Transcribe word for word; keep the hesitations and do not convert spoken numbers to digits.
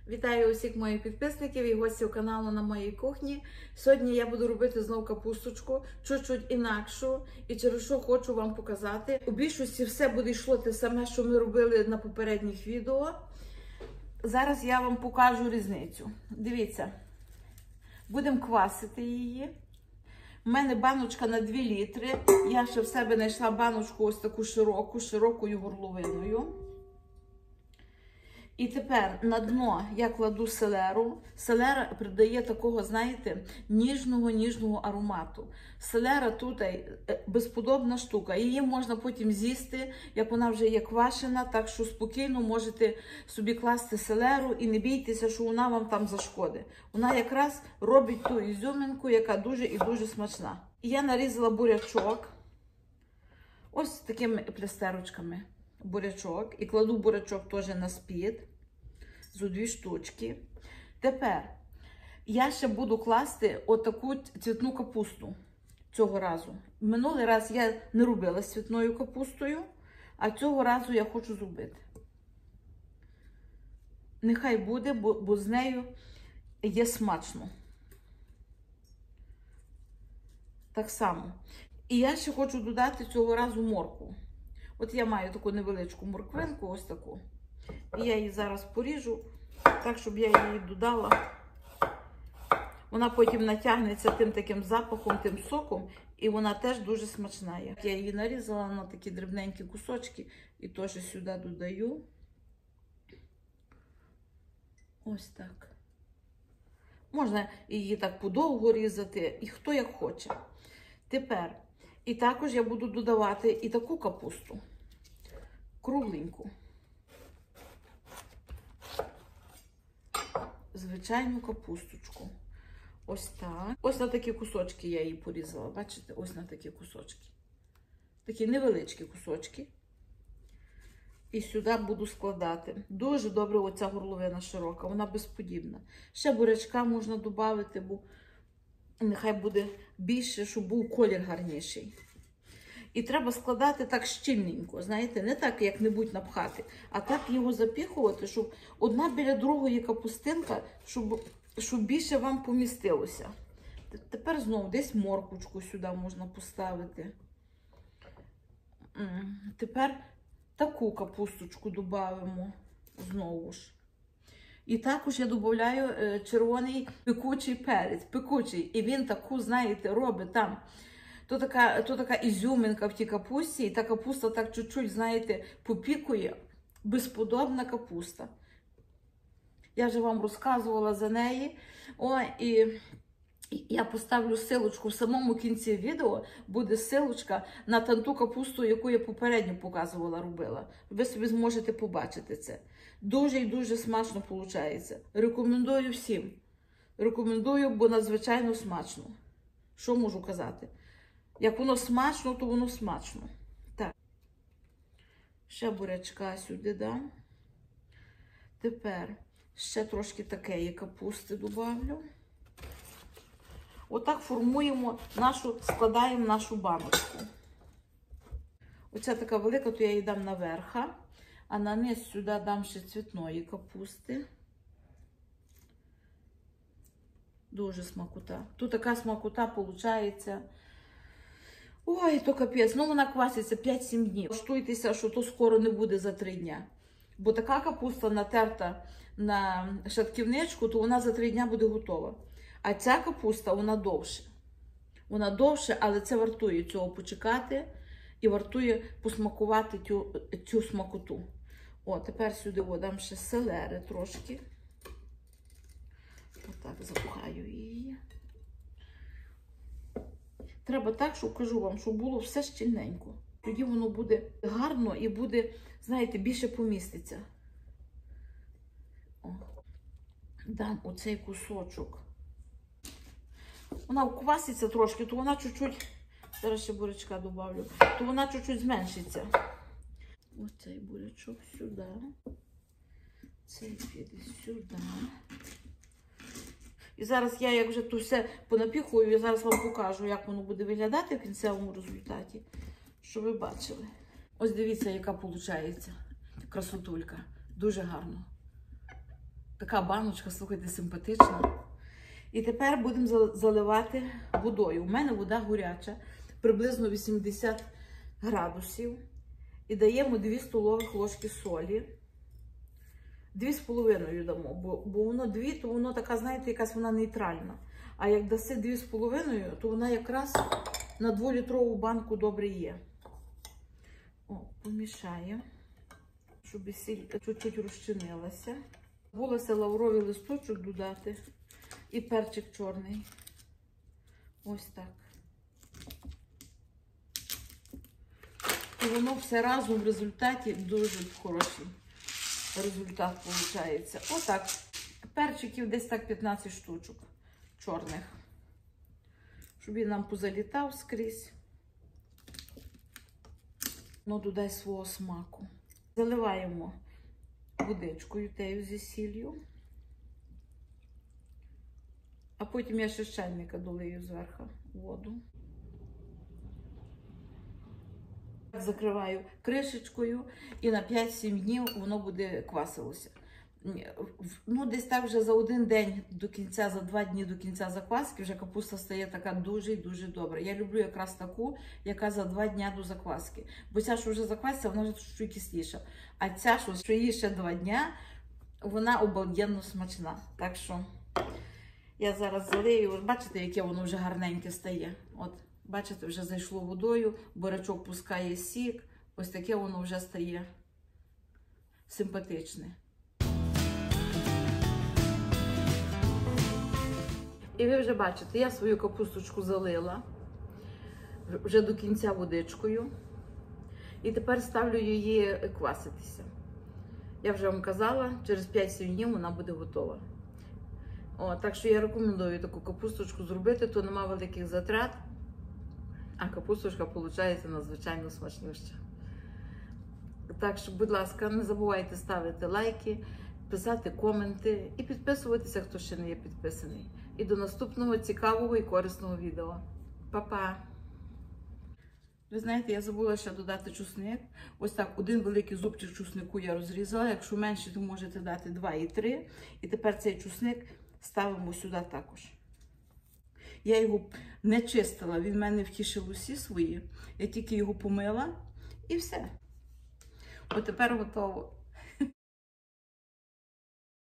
Вітаю усіх моїх підписників і гостів каналу на моїй кухні. Сьогодні я буду робити знов капусточку, чуть-чуть інакшу, і через що хочу вам показати. У більшості все буде йшло те саме, що ми робили на попередніх відео. Зараз я вам покажу різницю. Дивіться, будемо квасити її. У мене баночка на два літри. Я ще в себе знайшла баночку ось таку широку, широкою горловиною. І тепер на дно я кладу селеру. Селера придає такого, знаєте, ніжного-ніжного аромату. Селера тут безподобна штука. Її можна потім з'їсти, як вона вже є квашена, так що спокійно можете собі класти селеру і не бійтеся, що вона вам там зашкодить. Вона якраз робить ту ізюминку, яка дуже і дуже смачна. І я нарізала бурячок ось такими плястерочками. Бурячок. І кладу бурячок теж на спід. Зо дві штучки. Тепер я ще буду класти отаку цвітну капусту цього разу. Минулий раз я не робила з цвітною капустою, а цього разу я хочу зробити. Нехай буде, бо, бо з нею є смачно. Так само. І я ще хочу додати цього разу моркву. От я маю таку невеличку морквинку, ось таку. І я її зараз поріжу, так, щоб я її додала. Вона потім натягнеться тим таким запахом, тим соком, і вона теж дуже смачна. Я її нарізала на такі дрібненькі кусочки і теж сюди додаю. Ось так. Можна її так подовго різати, і хто як хоче. Тепер, і також я буду додавати і таку капусту. Кругленьку. Звичайну капусточку. Ось так. Ось на такі кусочки я її порізала. Бачите? Ось на такі кусочки. Такі невеличкі кусочки. І сюди буду складати. Дуже добре оця горловина широка. Вона безподібна. Ще бурячка можна додати, бо нехай буде більше, щоб був колір гарніший. І треба складати так щільненько, знаєте, не так як-небудь напхати, а так його запіхувати, щоб одна біля другої капустинка, щоб, щоб більше вам помістилося. Тепер знову десь морквочку сюди можна поставити. Тепер таку капусточку додаємо знову ж. І також я додаю червоний пекучий перець, пекучий. І він таку, знаєте, робить там. То така, то така ізюминка в тій капусті, і та капуста так чуть-чуть, знаєте, попікує. Безподобна капуста. Я вже вам розказувала за неї. О, і, і я поставлю силочку в самому кінці відео, буде силочка на ту капусту, яку я попередньо показувала, робила. Ви собі зможете побачити це. Дуже і дуже смачно виходить. Рекомендую всім. Рекомендую, бо надзвичайно смачно. Що можу казати? Як воно смачно, то воно смачно. Так. Ще бурячка сюди дам. Тепер ще трошки такої капусти добавлю. Отак формуємо нашу, складаємо нашу баночку. Оця така велика, то я її дам наверх. А на низ сюди дам ще цвітної капусти. Дуже смакота. Тут така смакота виходить. Ой, то капець, ну вона кваситься п'ять-сім днів. Штуйтеся, що то скоро не буде за три дня. Бо така капуста натерта на шатківничку, то вона за три дня буде готова. А ця капуста, вона довше. Вона довше, але це вартує цього почекати і вартує посмакувати цю, цю смакоту. О, тепер сюди дам ще селери трошки. Отак запхаю її. Треба так, щоб, кажу вам, щоб було все щільненько. Тоді воно буде гарно і буде, знаєте, більше поміститься. О, дам оцей кусочок. Вона вкваситься трошки, то вона чуть-чуть, зараз ще бурячка добавлю, то вона чуть-чуть зменшиться. Оцей бурячок сюди. Цей піде сюди. І зараз я, як вже тут все понапіхую, я зараз вам покажу, як воно буде виглядати в кінцевому результаті, щоб ви бачили. Ось дивіться, яка виходить красотулька. Дуже гарно. Така баночка, слухайте, симпатична. І тепер будемо заливати водою. У мене вода гаряча, приблизно вісімдесят градусів. І даємо дві столових ложки солі. Дві з половиною дамо, бо, бо воно дві, то воно така, знаєте, якась вона нейтральна. А як даси дві з половиною, то вона якраз на дволітрову банку добре є. О, помішаємо, щоб сіль чуть-чуть розчинилася. Забулася лавровий листочок додати і перчик чорний. Ось так. І воно все разом в результаті дуже хороший результат виходить. Отак. Перчиків десь так п'ятнадцять штучок чорних. Щоб він нам позалітав скрізь. Ну, додай свого смаку. Заливаємо водичкою тею зі сіллю. А потім я ще з чайника долию зверху воду. Закриваю кришечкою і на п'ять-сім днів воно буде квасилося. Ну, десь так вже за один день до кінця, за два дні до кінця закваски вже капуста стає така дуже і дуже добра. Я люблю якраз таку, яка за два дні до закваски. Бо ця, що вже закваситься, вона вже чуть кисліша. А ця, що її ще два дні, вона обалденно смачна. Так що я зараз залию. Ось бачите, яке воно вже гарненьке стає. От, бачите, вже зайшло водою, бурячок пускає сік. Ось таке воно вже стає симпатичне. І ви вже бачите, я свою капусточку залила вже до кінця водичкою. І тепер ставлю її кваситися. Я вже вам казала, через п'ять-сім днів вона буде готова. О, так що я рекомендую таку капусточку зробити, то нема великих затрат, а капусточка виходить надзвичайно смачнюща. Так що, будь ласка, не забувайте ставити лайки, писати коменти і підписуватися, хто ще не є підписаний. І до наступного цікавого і корисного відео. Па-па! Ви знаєте, я забула ще додати чесник. Ось так, один великий зубчик чеснику я розрізала. Якщо менше, то можете дати два і три. І тепер цей чесник ставимо сюди також. Я його не чистила, він в мене втішив усі свої. Я тільки його помила і все. От тепер готово.